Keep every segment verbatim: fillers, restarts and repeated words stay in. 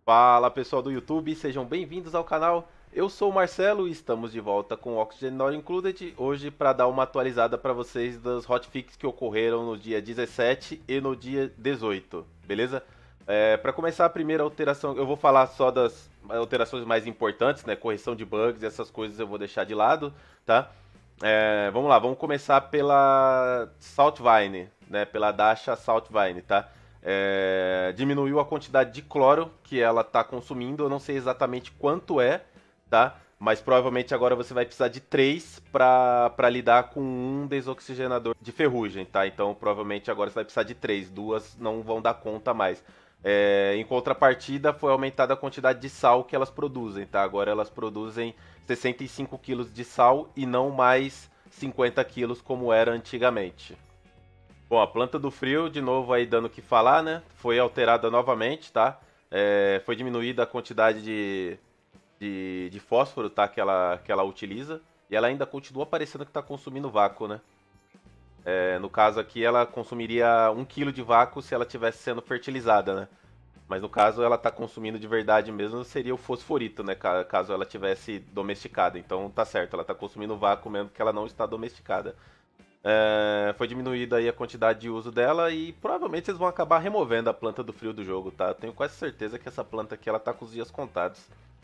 Fala pessoal do YouTube, sejam bem-vindos ao canal. Eu sou o Marcelo e estamos de volta com o Oxygen Not Included, hoje para dar uma atualizada para vocês das hotfix que ocorreram no dia dezessete e no dia dezoito, beleza? É, para começar a primeira alteração, eu vou falar só das alterações mais importantes, né? Correção de bugs, essas coisas eu vou deixar de lado, tá? É, vamos lá, vamos começar pela Saltvine, né? Pela Dasha Saltvine, tá? É, diminuiu a quantidade de cloro que ela está consumindo. Eu não sei exatamente quanto é, tá? Mas provavelmente agora você vai precisar de três para para lidar com um desoxigenador de ferrugem, tá? Então provavelmente agora você vai precisar de três, duas não vão dar conta mais. É, em contrapartida, foi aumentada a quantidade de sal que elas produzem, tá? Agora elas produzem sessenta e cinco quilos de sal e não mais cinquenta quilos como era antigamente. Bom, a planta do frio, de novo aí dando o que falar, né? Foi alterada novamente, tá? É, foi diminuída a quantidade de, de, de fósforo, tá? Que ela, que ela utiliza. E ela ainda continua parecendo que está consumindo vácuo, né? É, no caso aqui, ela consumiria um quilo de vácuo se ela estivesse sendo fertilizada, né? Mas no caso, ela está consumindo de verdade mesmo, seria o fosforito, né? Caso ela tivesse domesticada. Então tá certo, ela está consumindo vácuo mesmo que ela não está domesticada. É, foi diminuída aí a quantidade de uso dela e provavelmente eles vão acabar removendo a planta do frio do jogo, tá? Eu tenho quase certeza que essa planta aqui ela tá com os dias contados.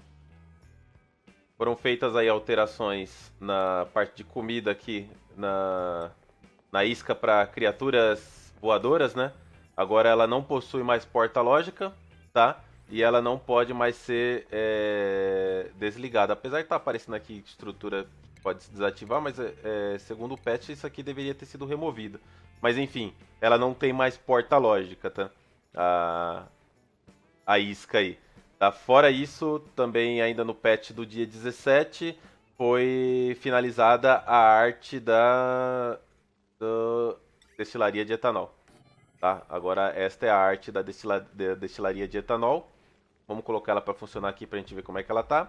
Foram feitas aí alterações na parte de comida aqui, na, na isca para criaturas voadoras, né? Agora ela não possui mais porta lógica, tá? E ela não pode mais ser é, desligada. Apesar de estar aparecendo aqui estrutura pode se desativar, mas é, segundo o patch isso aqui deveria ter sido removido. Mas enfim, ela não tem mais porta lógica, tá? A, a isca aí. Tá? Fora isso, também ainda no patch do dia dezessete, foi finalizada a arte da, da destilaria de etanol. Tá? Agora esta é a arte da, destila, da destilaria de etanol. Vamos colocar ela para funcionar aqui para a gente ver como é que ela tá.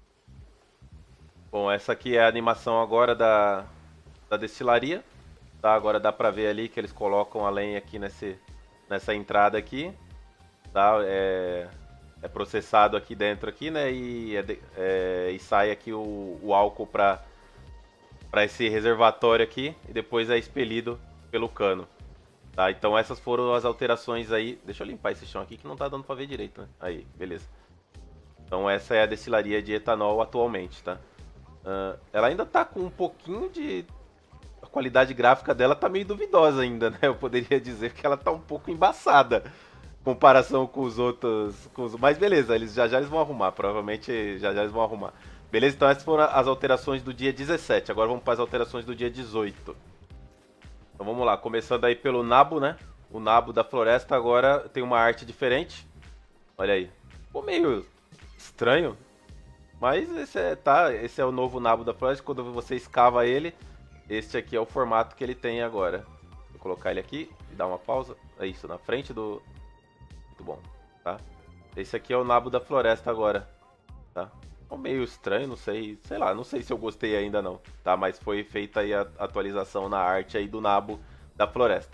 Bom, essa aqui é a animação agora da, da destilaria. Tá? Agora dá pra ver ali que eles colocam a lenha aqui nesse, nessa entrada aqui. Tá? É, é processado aqui dentro aqui, né? E, é de, é, e sai aqui o, o álcool para para esse reservatório aqui e depois é expelido pelo cano. Tá? Então essas foram as alterações aí. Deixa eu limpar esse chão aqui que não tá dando pra ver direito, né? Aí, beleza. Então essa é a destilaria de etanol atualmente, tá? Uh, ela ainda tá com um pouquinho de... A qualidade gráfica dela tá meio duvidosa ainda, né? Eu poderia dizer que ela tá um pouco embaçada em comparação com os outros... Com os... Mas beleza, eles já já eles vão arrumar. Provavelmente já já eles vão arrumar. Beleza? Então essas foram as alterações do dia dezessete. Agora vamos para as alterações do dia dezoito. Então vamos lá. Começando aí pelo nabo, né? O nabo da floresta agora tem uma arte diferente. Olha aí. Ficou meio estranho. Mas esse é, tá, esse é o novo nabo da floresta. Quando você escava ele, este aqui é o formato que ele tem agora. Vou colocar ele aqui e dar uma pausa. É isso, na frente do... Muito bom, tá? Esse aqui é o nabo da floresta agora, tá? Ficou meio estranho, não sei, sei lá, não sei se eu gostei ainda não, tá? Mas foi feita aí a atualização na arte aí do nabo da floresta.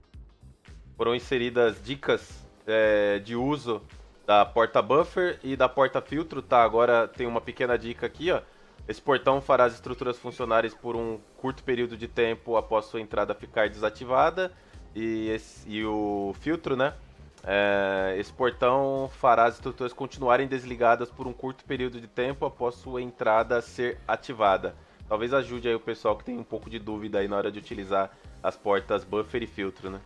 Foram inseridas dicas é, de uso da porta buffer e da porta filtro, tá? Agora tem uma pequena dica aqui, ó. Esse portão fará as estruturas funcionarem por um curto período de tempo após sua entrada ficar desativada. E, esse, e o filtro, né? É, esse portão fará as estruturas continuarem desligadas por um curto período de tempo após sua entrada ser ativada. Talvez ajude aí o pessoal que tem um pouco de dúvida aí na hora de utilizar as portas buffer e filtro, né?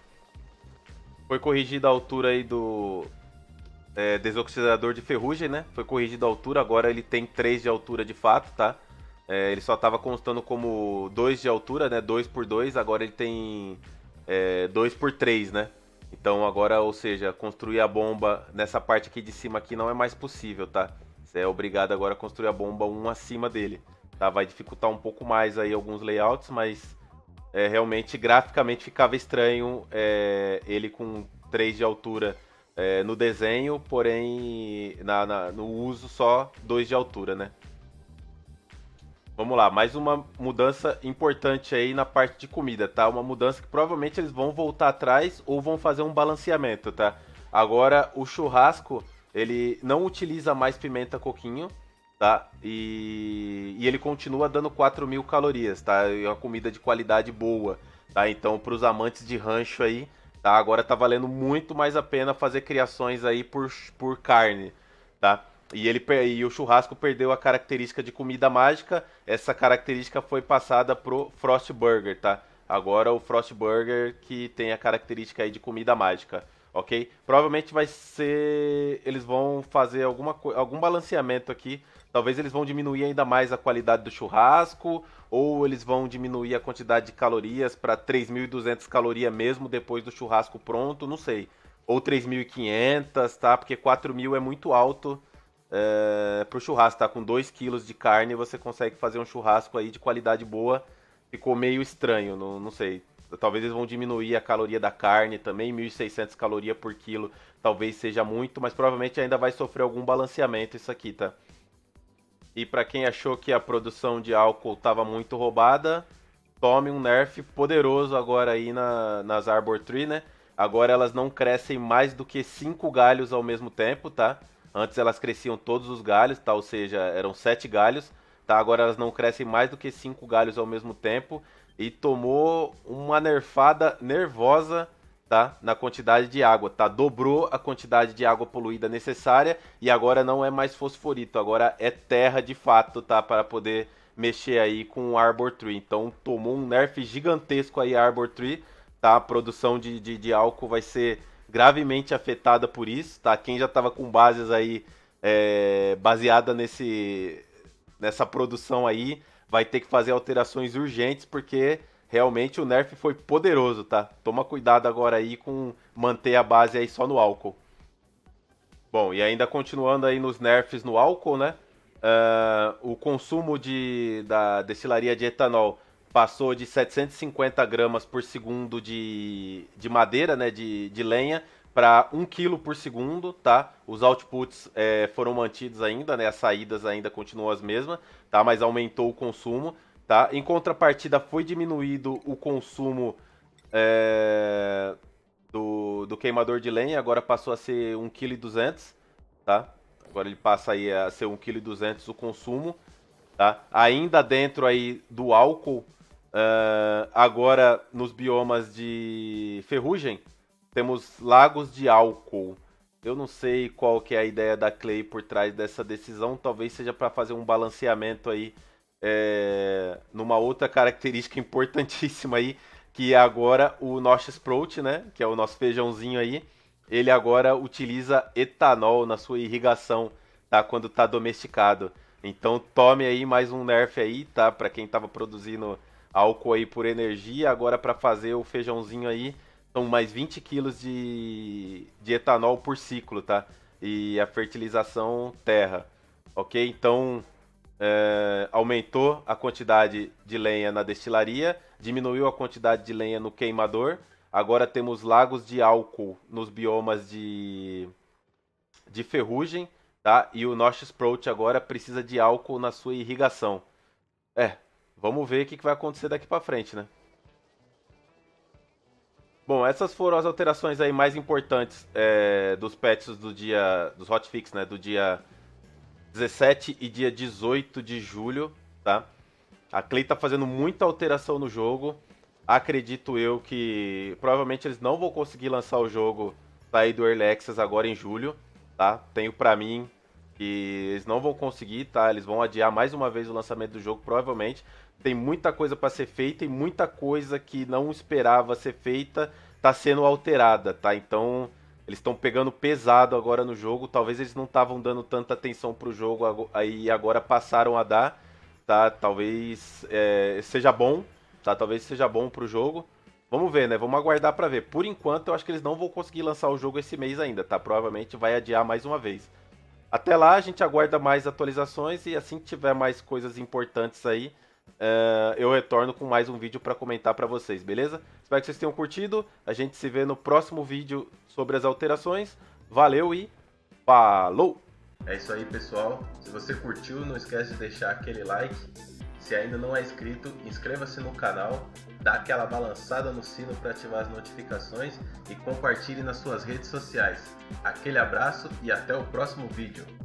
Foi corrigida a altura aí do... É, desoxidador de ferrugem, né? Foi corrigido a altura, agora ele tem três de altura de fato, tá? É, ele só estava constando como dois de altura, né? dois por dois, agora ele tem é, dois por três, né? Então agora, ou seja, construir a bomba nessa parte aqui de cima aqui não é mais possível, tá? Você é obrigado agora a construir a bomba um acima dele, tá? Vai dificultar um pouco mais aí alguns layouts, mas é, realmente graficamente ficava estranho é, ele com três de altura É, no desenho, porém na, na, no uso só dois de altura, né? Vamos lá, mais uma mudança importante aí na parte de comida, tá? Uma mudança que provavelmente eles vão voltar atrás ou vão fazer um balanceamento, tá? Agora o churrasco ele não utiliza mais pimenta coquinho, tá? E, e ele continua dando quatro mil calorias, tá? É uma comida de qualidade boa, tá? Então, para os amantes de rancho aí, tá? Agora tá valendo muito mais a pena fazer criações aí por, por carne, tá? E, ele, e o churrasco perdeu a característica de comida mágica. Essa característica foi passada pro Frost Burger, tá? Agora o Frost Burger que tem a característica aí de comida mágica, ok? Provavelmente vai ser... Eles vão fazer alguma, algum balanceamento aqui. Talvez eles vão diminuir ainda mais a qualidade do churrasco, ou eles vão diminuir a quantidade de calorias para três mil e duzentas calorias mesmo depois do churrasco pronto, não sei. Ou três mil e quinhentas, tá? Porque quatro mil é muito alto é, pro churrasco, tá? Com dois quilos de carne você consegue fazer um churrasco aí de qualidade boa. Ficou meio estranho, não, não sei. Talvez eles vão diminuir a caloria da carne também, mil e seiscentas calorias por quilo. Talvez seja muito, mas provavelmente ainda vai sofrer algum balanceamento isso aqui, tá? E para quem achou que a produção de álcool estava muito roubada, tome um nerf poderoso agora aí na, nas Arbor Tree, né? Agora elas não crescem mais do que cinco galhos ao mesmo tempo, tá? Antes elas cresciam todos os galhos, tá? Ou seja, eram sete galhos, tá? Agora elas não crescem mais do que cinco galhos ao mesmo tempo. E tomou uma nerfada nervosa, tá? Na quantidade de água, tá? Dobrou a quantidade de água poluída necessária e agora não é mais fosforito, agora é terra de fato, tá? Para poder mexer aí com o Arbor Tree. Então tomou um nerf gigantesco aí a Arbor Tree, tá? A produção de, de, de álcool vai ser gravemente afetada por isso, tá? Quem já estava com bases aí é, baseada nesse, nessa produção aí, vai ter que fazer alterações urgentes, porque realmente o nerf foi poderoso, tá? Toma cuidado agora aí com manter a base aí só no álcool. Bom, e ainda continuando aí nos nerfs no álcool, né? Uh, o consumo de, da destilaria de etanol passou de setecentos e cinquenta gramas por segundo de, de madeira, né? De, de lenha, para um quilo por segundo, tá? Os outputs é, foram mantidos ainda, né? As saídas ainda continuam as mesmas, tá? Mas aumentou o consumo, tá? Em contrapartida, foi diminuído o consumo é, do, do queimador de lenha, agora passou a ser um vírgula duzentos quilos, tá? Agora ele passa aí a ser um vírgula duzentos quilos o consumo, tá? Ainda dentro aí do álcool, uh, agora nos biomas de ferrugem, temos lagos de álcool. Eu não sei qual que é a ideia da Clay por trás dessa decisão. Talvez seja para fazer um balanceamento aí é, numa outra característica importantíssima aí, que é agora o Nosh Sprout, né? Que é o nosso feijãozinho aí. Ele agora utiliza etanol na sua irrigação, tá? Quando tá domesticado. Então tome aí mais um nerf aí, tá? Para quem tava produzindo álcool aí por energia, agora para fazer o feijãozinho aí, são mais vinte quilos de, de etanol por ciclo, tá? E a fertilização terra, ok? Então, é, aumentou a quantidade de lenha na destilaria, diminuiu a quantidade de lenha no queimador. Agora temos lagos de álcool nos biomas de, de ferrugem, tá? E o Nosh Sprout agora precisa de álcool na sua irrigação. É, vamos ver o que vai acontecer daqui para frente, né? Bom, essas foram as alterações aí mais importantes é, dos patches do dia, dos hotfix, né, do dia dezessete e dia dezoito de julho, tá? A Clay tá fazendo muita alteração no jogo. Acredito eu que provavelmente eles não vão conseguir lançar o jogo sair do Early Access agora em julho, tá? Tenho pra mim que eles não vão conseguir, tá? Eles vão adiar mais uma vez o lançamento do jogo, provavelmente. Tem muita coisa para ser feita e muita coisa que não esperava ser feita tá sendo alterada, tá? Então, eles estão pegando pesado agora no jogo. Talvez eles não estavam dando tanta atenção pro jogo aí agora passaram a dar, tá? Talvez é, seja bom, tá? Talvez seja bom pro jogo. Vamos ver, né? Vamos aguardar para ver. Por enquanto, eu acho que eles não vão conseguir lançar o jogo esse mês ainda, tá? Provavelmente vai adiar mais uma vez. Até lá, a gente aguarda mais atualizações e assim que tiver mais coisas importantes aí, uh, eu retorno com mais um vídeo para comentar para vocês, beleza? Espero que vocês tenham curtido. A gente se vê no próximo vídeo sobre as alterações. Valeu e falou! É isso aí, pessoal. Se você curtiu, não esquece de deixar aquele like. Se ainda não é inscrito, inscreva-se no canal. dá aquela balançada no sino para ativar as notificações e compartilhe nas suas redes sociais. Aquele abraço e até o próximo vídeo.